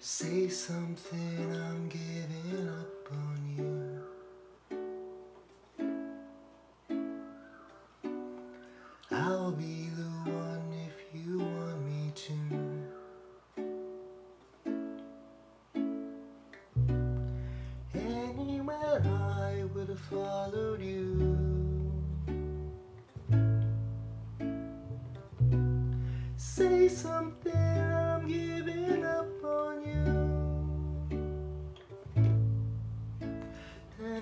Say something, I'm giving up on you. I'll be the one if you want me to. Anywhere I would have followed you. Say something, I'm giving up on you. And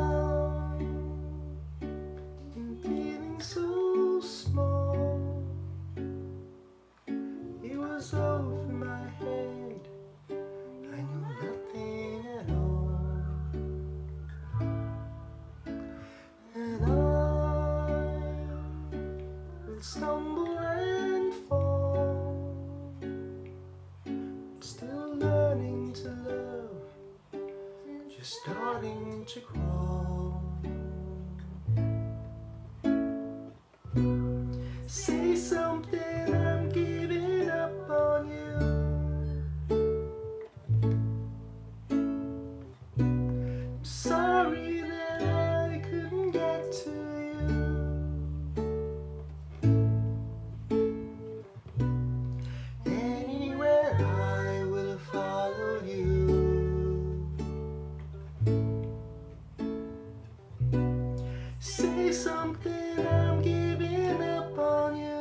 I'm feeling so small. It was over my head, I knew nothing at all. And I will stumble and fall, still learning to love, just starting to crawl. Say something, I'm giving up on you. I'm sorry that I couldn't get to you. Anywhere I would have followed you. Say something, I'm giving up on you.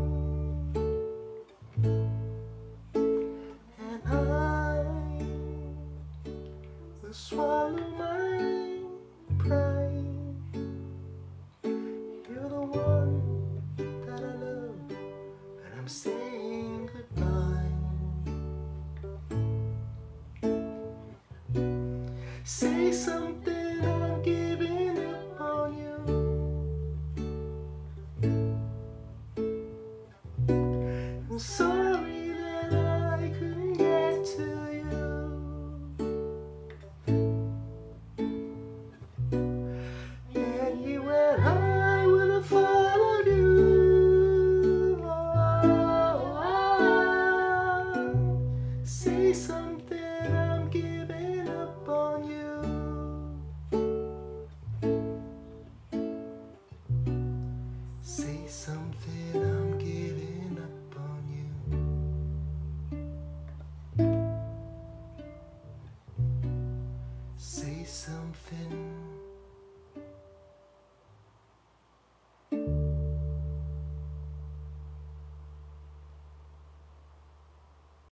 And I will swallow my pride. You're the one that I love, and I'm saying goodbye. Say something, I'm giving up on you. I'm sorry that I couldn't get to you. Anywhere I would have followed you. Say something, I'm giving up on you. Say something, I'm giving up on you. Say something.